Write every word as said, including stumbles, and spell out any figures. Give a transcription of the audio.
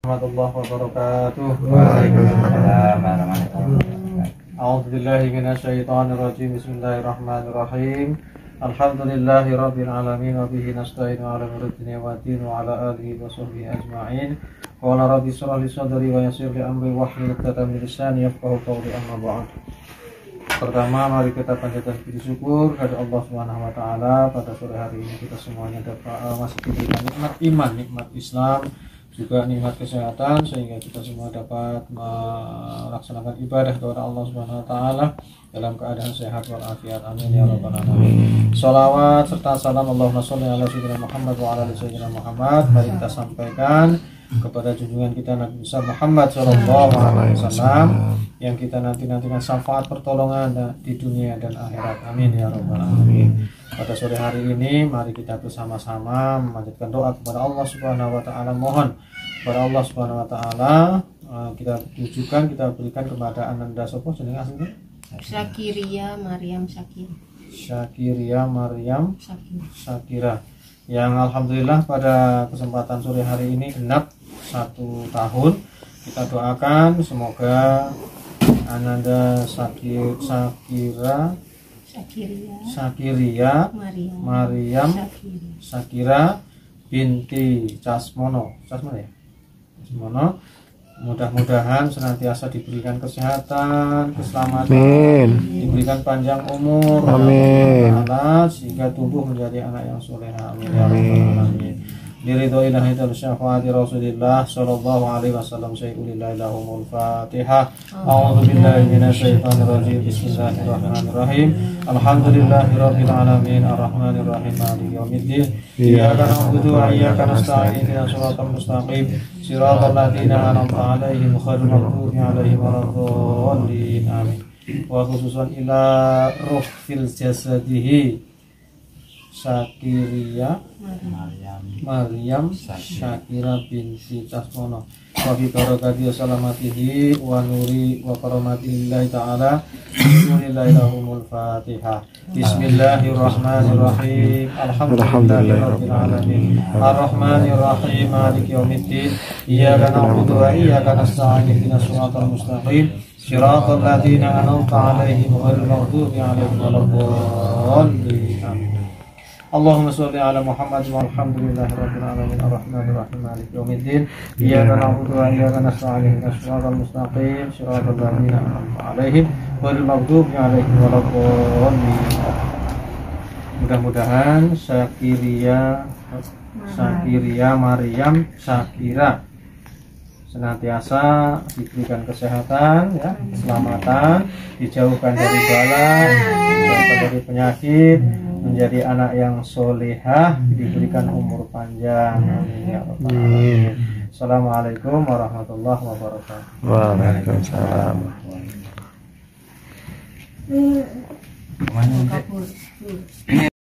warahmatullahi wabarakatuh. Waalaikumsalam warahmatullahi wabarakatuh. A'udzubillahi minasyaitonirrajim. Bismillahirrahmanirrahim. Alhamdulillahi rabbil alamin wa bihi nasta'inu ala umuri dunya waddin wa ala alihi wa sahbihi ajma'in. Qala rabbi shrah li sadri wa yassir li amri wahlul 'uqdatam min lisani yafqahu qawli, amma ba'd. Pertama, mari kita panjatkan puji syukur kepada Allah Subhanahu wa taala. Pada sore hari ini kita semuanya dapat uh, masih diberikan nikmat iman, nikmat Islam, juga nikmat kesehatan, sehingga kita semua dapat melaksanakan ibadah kepada Allah Subhanahu wa taala dalam keadaan sehat walafiat. Amin ya rabbal alamin. Shalawat serta salam Allahumma sholli ala sayyidina Muhammad wa ala ali sayyidina Muhammad mari kita sampaikan kepada junjungan kita Nabi besar Muhammad sallallahu alaihi wasallam yang kita nanti-nantikan syafaat pertolongan di dunia dan akhirat. Amin ya rabbal alamin. Pada sore hari ini mari kita bersama-sama memanjatkan doa kepada Allah Subhanahu wa taala. Mohon kepada Allah Subhanahu wa taala kita tujukan, kita berikan kepada Ananda Sopo jeneng aslinya Syakiria Maryam Syakira. Syakiria Maryam Syakira. Syakira yang alhamdulillah pada kesempatan sore hari ini genap satu tahun. Kita doakan semoga Ananda Syakir, Syakira Syakiria Syakiria Maryam, Maryam Syakira. Syakira binti Casmono Casmono ya Casmono, mudah-mudahan senantiasa diberikan kesehatan, keselamatan, amin. Diberikan panjang umur, amin, sehingga tumbuh menjadi anak yang soleha. Amin ya rabbal alamin. Diridhoi ilahi dan syafaati Rasulillah sallallahu alaihi wasallam. Sayyidina lahumul Fatihah. A'udzubillahi minasyaitonir rajim. Bismillahirrahmanirrahim. Alhamdulillahirabbil alamin arrahmanir rahim maliki yaumiddin. Iyyaka na'budu wa iyyaka nasta'in. Ihdinas siratal mustaqim. Shiratal ladzina an'amta 'alaihim ghairil maghdubi 'alaihim waladdallin. Amin. Wa khususan ila ruh fil jasadihi Syakiria Maryam Syakira binti Casmono wa bi barakati salamatihi wa nuri wa karamatillahi ta'ala. Bismillahirrahmanirrahim. Fatihah. Bismillahirrahmanirrahim. Alhamdulillahirabbil alamin arrahmanir rahim maliki yaumiddin. Iyyaka na'budu wa iyyaka nasta'in. Ihdinas siratal mustaqim. Shiratal ladzina an'amta 'alaihim ghairil maghdubi 'alaihim waladdallin. Allahumma sholli ala Muhammad wa alhamdulillahi rabbil alamin arrahmanir rahim maliki yaumiddin. Iyyaka na'budu wa iyyaka nasta'in. Ihdinas siratal mustaqim. Shiratal ladzina an'amta 'alaihim ghairil maghdubi 'alaihim waladdallin. Mudah-mudahan Syakiria Syakiria Maryam Syakira senantiasa diberikan kesehatan, ya, keselamatan, dijauhkan dari bala, dijauhkan dari penyakit, menjadi anak yang solehah, diberikan umur panjang. Amin ya rabbal alamin. Assalamualaikum warahmatullahi wabarakatuh. Waalaikumsalam.